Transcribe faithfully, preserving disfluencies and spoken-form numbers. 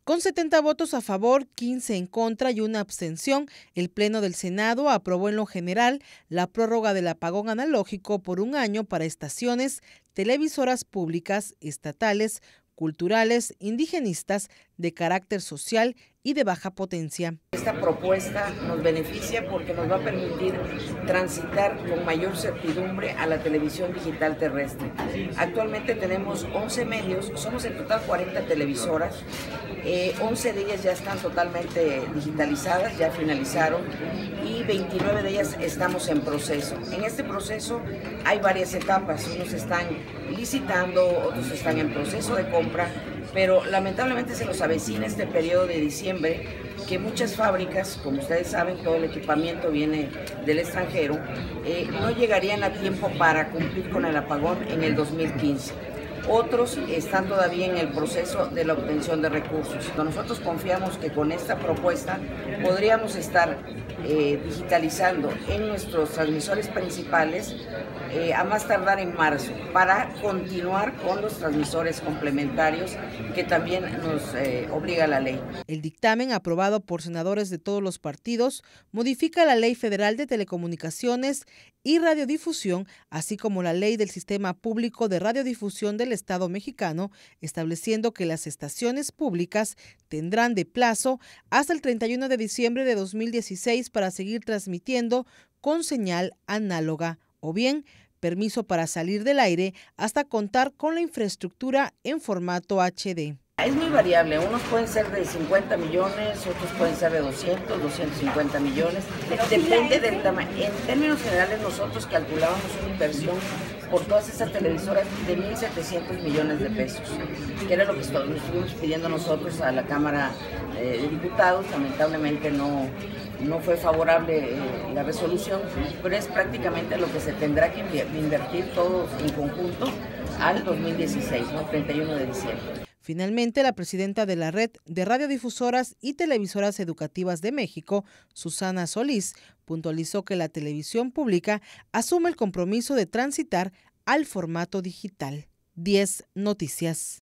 Con setenta votos a favor, quince en contra y una abstención, el Pleno del Senado aprobó en lo general la prórroga del apagón analógico por un año para estaciones, televisoras públicas, estatales, culturales, indigenistas, de carácter social y de baja potencia. Esta propuesta nos beneficia porque nos va a permitir transitar con mayor certidumbre a la televisión digital terrestre. Actualmente tenemos once medios, somos en total cuarenta televisoras, eh, once de ellas ya están totalmente digitalizadas, ya finalizaron, y veintinueve de ellas estamos en proceso. En este proceso hay varias etapas, unos están licitando, otros están en proceso de compra, pero lamentablemente se nos avecina este periodo de diciembre que muchas fábricas, como ustedes saben, todo el equipamiento viene del extranjero, eh, no llegarían a tiempo para cumplir con el apagón en el dos mil quince. Otros están todavía en el proceso de la obtención de recursos. Nosotros confiamos que con esta propuesta podríamos estar eh, digitalizando en nuestros transmisores principales eh, a más tardar en marzo, para continuar con los transmisores complementarios que también nos eh, obliga la ley. El dictamen, aprobado por senadores de todos los partidos, modifica la Ley Federal de Telecomunicaciones y Radiodifusión, así como la Ley del Sistema Público de Radiodifusión del Estado mexicano, estableciendo que las estaciones públicas tendrán de plazo hasta el treinta y uno de diciembre de dos mil dieciséis para seguir transmitiendo con señal análoga, o bien permiso para salir del aire hasta contar con la infraestructura en formato H D. Es muy variable, unos pueden ser de cincuenta millones, otros pueden ser de doscientos, doscientos cincuenta millones, depende del tamaño. En términos generales nosotros calculábamos una inversión por todas estas televisoras de mil setecientos millones de pesos, que era lo que estuvimos pidiendo nosotros a la Cámara eh, de Diputados. Lamentablemente no, no fue favorable eh, la resolución, pero es prácticamente lo que se tendrá que invertir todos en conjunto al dos mil dieciséis, ¿no? treinta y uno de diciembre. Finalmente, la presidenta de la Red de Radiodifusoras y Televisoras Educativas de México, Susana Solís, puntualizó que la televisión pública asume el compromiso de transitar al formato digital. diez Noticias.